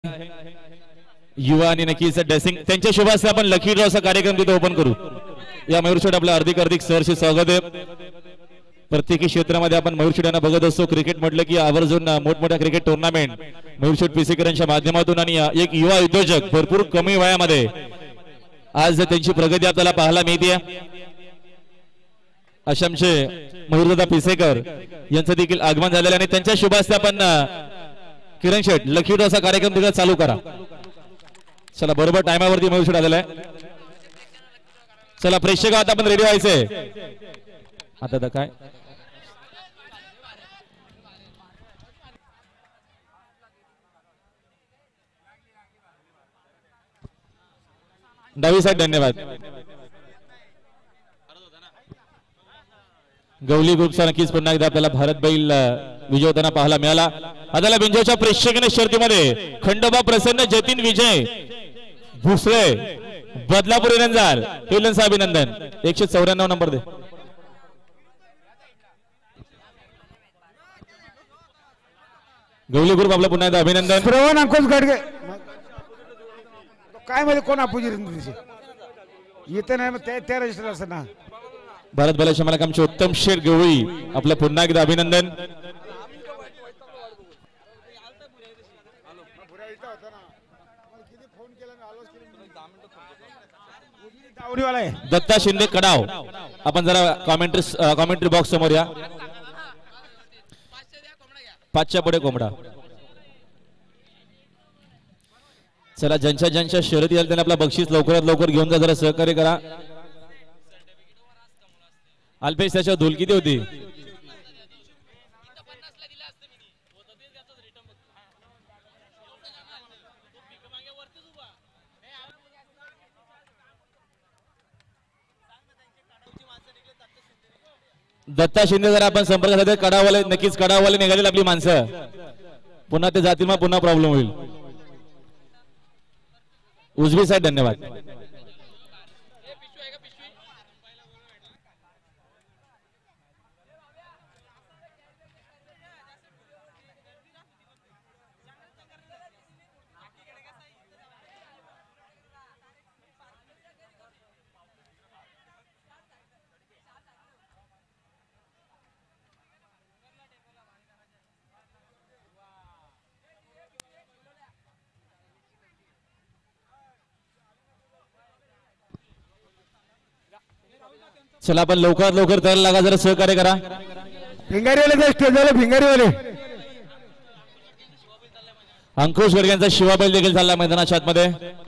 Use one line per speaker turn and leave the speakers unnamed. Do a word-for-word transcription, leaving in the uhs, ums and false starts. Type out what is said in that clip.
युवा आणि नक्कीच ड्रेसिंग त्यांच्या शुभास्ते आपण लकी ड्रॉ चा कार्यक्रम तिथे ओपन करू। या मयूर शेट आपलं हार्दिक हार्दिक सहर्ष स्वागत आहे। प्रत्येक क्षेत्रामध्ये आपण मयूर शेट यांना बघत असतो। क्रिकेट म्हटलं की आवर्जून मोठमोठ्या क्रिकेट टुर्नामेंट मयूर शेट पिसेकरांच्या माध्यमातून आणि एक युवा उद्योजक भरपूर कमी वयामध्ये आज त्यांची प्रगती आपल्याला पाहायला मिळते। अशांचे मयूरदादा पिसेकर यांचं देखील आगमन झालेलं आणि त्यांच्या शुभास्ते आपण किरण शेट लकी ड्रॉ चा कार्यक्रम तिथे चालू करा। चला बरोबर टाइमावरती मयूर शेट आलेला आहे। चला प्रेक्षक आता आपण रेडी व्हायचंय। आता तर काय डावी साईड धन्यवाद। गवली ग्रुपचा नक्कीच पुन्हा एकदा आपल्याला भारत बैल विजय होताना पाहायला मिळाला। आताला बिंजोच्या प्रेक्षकाने शर्तीमध्ये खंडोबा प्रसन्न जतीन विजय भुसळे बदलापूर रंजाल हेलनचा अभिनंदन। एकशे चौऱ्याण्णव नंबर दे। गवली ग्रुप आपला पुन्हा एकदा अभिनंदन।
श्रवण अंकुश गडगे काय मध्ये कोण अपोजी येते नाही मग त्या रजिस्टर असं ना।
भारत बैलाच्या मालकांचे उत्तम शेर गवळी आपलं पुन्हा एकदा अभिनंदन। दत्ता शिंदे कडाव आपण जरा कॉमेंट्री कॉमेंट्री बॉक्स समोर या। पाचच्या पुढे कोंबडा। चला ज्यांच्या ज्यांच्या शर्यती झाल्या त्यांनी आपला बक्षीस लवकरात लवकर घेऊन जा, जरा सहकार्य करा। अल्पेश त्याच्या धूल किती होती? दत्ता शिंदे जर आपण संपर्क साधला कडावाले नक्कीच कडावाले निघालेली आपली माणसं पुन्हा ते जातील मग पुन्हा प्रॉब्लेम होईल। उजवी साईड धन्यवाद। चला आपण लवकरात लवकर तयार लागा, जरा सहकार्य करा।
भिंगारीवाले स्टेज झाले भिंगारीवाले
अंकुश गडग्यांचा शिवाबैल देखील चालला मैदानाच्या आतमध्ये।